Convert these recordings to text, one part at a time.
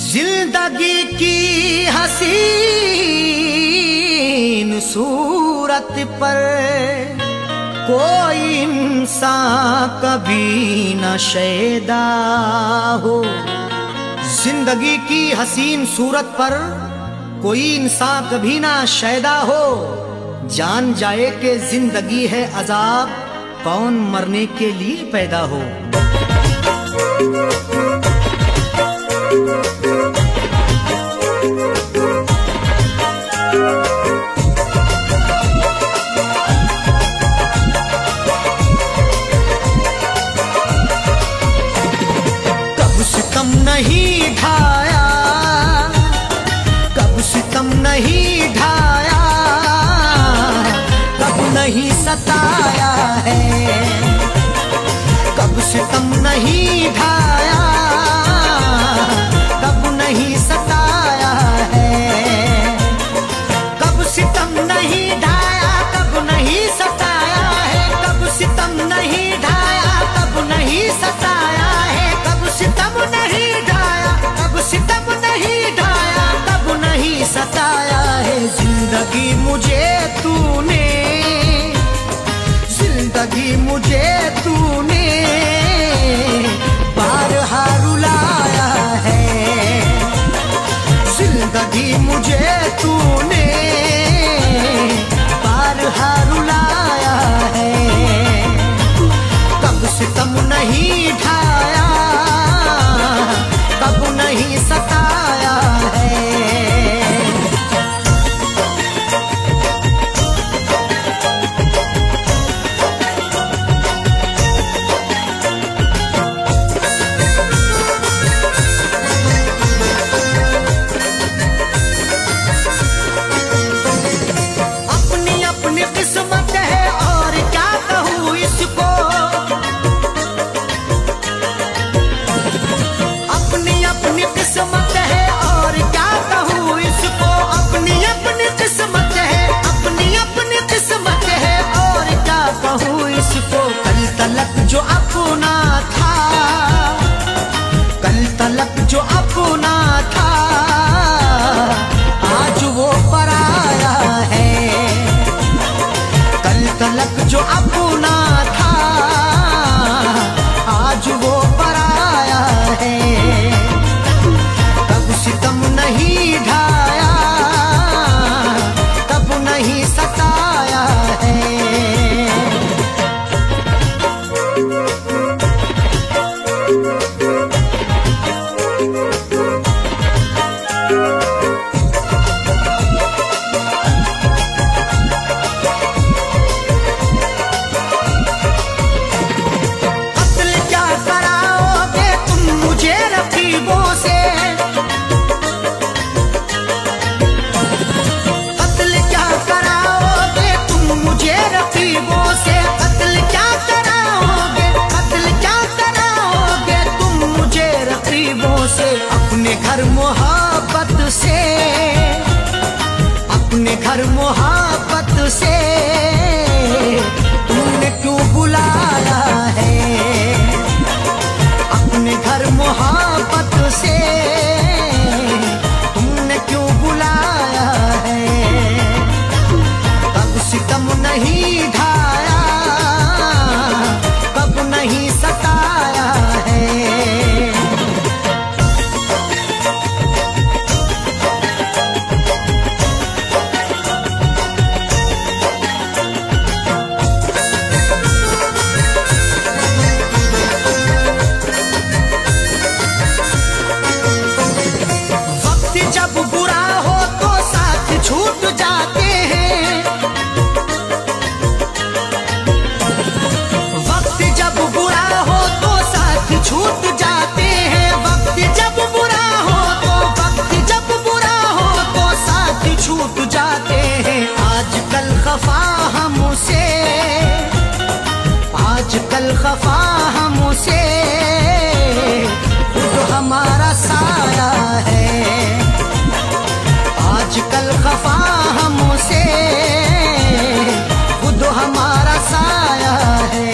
जिंदगी की हसीन सूरत पर कोई इंसान कभी न शैदा हो। जिंदगी की हसीन सूरत पर कोई इंसान कभी ना शैदा हो। जान जाए कि जिंदगी है अजाब, कौन मरने के लिए पैदा हो। कब सितम नहीं ढाया, कब सितम नहीं ढाया, कब नहीं सताया है। कब सितम नहीं ढाया, कब नहीं सताया है। कब सितम नहीं ढाया, कब नहीं सताया है। कब सितम नहीं ढाया, कब नहीं सताया है। कब सितम नहीं ढाया, कब सितम नहीं ढाया, कब नहीं सताया है। जिंदगी मुझे तूने, जिंदगी मुझे तूने बारहा रुलाया है। जिंदगी मुझे तूने बारहा रुलाया है। कब सितम नहीं ढाया, कब नहीं सताया है। किस्मत है और क्या कहूँ इसको, अपनी अपनी किस्मत है और क्या कहूँ इसको। अपनी अपनी किस्मत है, अपनी अपनी किस्मत है और क्या कहूँ इसको। कल तलक जो अपना था, कल तलक जो अपना था, आज वो पराया है। कल तलक जो अपना था, आज वो पराया है। कब सितम नहीं ढाया, कब नहीं सताया है। अपने घर मोहब्बत से, अपने घर मोहब्बत से तुमने क्यों बुलाया है। अपने घर मोहब्बत से तुमने क्यों बुलाया है। कब सितम नहीं ढाया, कब नहीं सताया है। छूट जाते हैं, वक्त जब बुरा हो तो साथ छूट जाते हैं। वक्त जब बुरा हो तो, वक्त जब बुरा हो तो साथ छूट जाते हैं। आजकल खफा हमसे, आजकल खफा हमसे खुद हमारा साया है। आजकल खफा हमसे खुद हमारा साया है।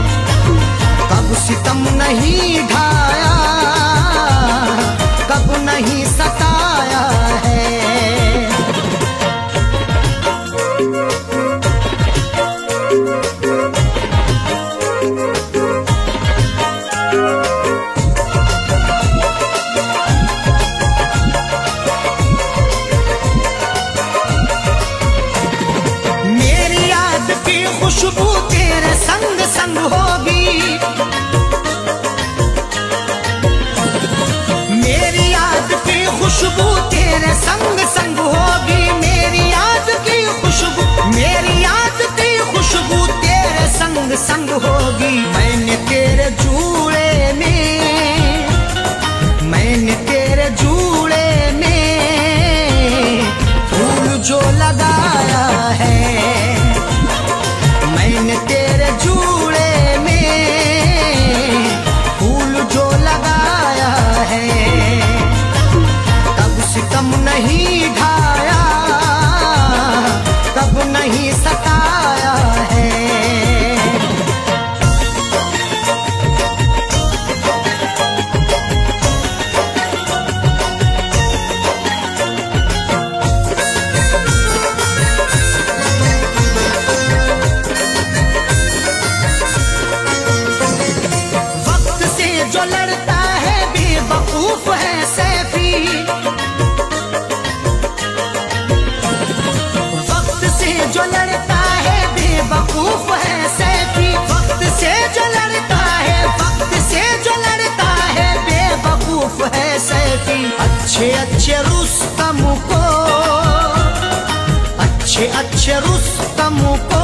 कब सितम नहीं ढाया, कब नहीं जो लड़ता है बेवकूफ है सैफी, वक्त से जो लड़ता है बेवकूफ है सैफी, वक्त से जो लड़ता है, वक्त से जो लड़ता है बेवकूफ है सैफी। अच्छे अच्छे रुस्तम को, अच्छे अच्छे रुस्तम को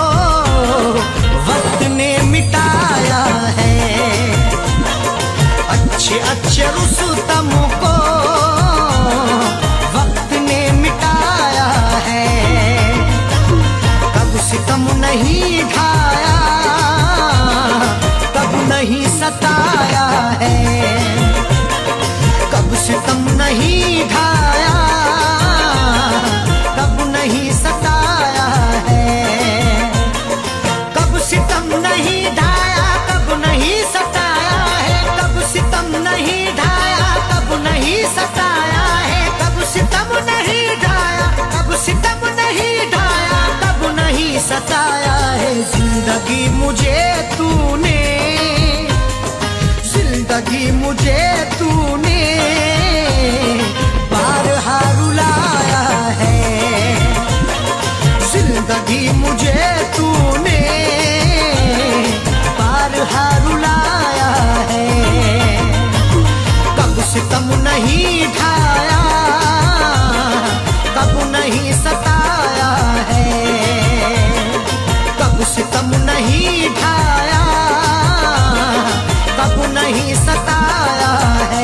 वक्त ने मिटाया है, अच्छे अच्छे रुस्तम को वक्त ने मिटाया है। कब सितम नहीं ढाया, कब नहीं सताया है, कब सितम नहीं ढाया, कब नहीं सताया है, कब सितम नहीं ढाया, कब नहीं सताया है, कब सितम नहीं ढाया, कब नहीं सताया है, कब सितम नहीं ढाया, कब सितम नहीं ढाया, कब नहीं सताया है। जिंदगी मुझे तूने, जिंदगी मुझे तूने बारहा रुलाया है, जिंदगी मुझे तूने बारहा रुलाया है। कब सितम नहीं ढाया, कब नहीं सताया है, कब सितम नहीं ढाया, कब नहीं सताया है,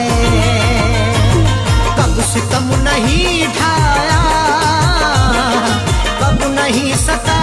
कब सितम नहीं ढाया, कब नहीं सताया।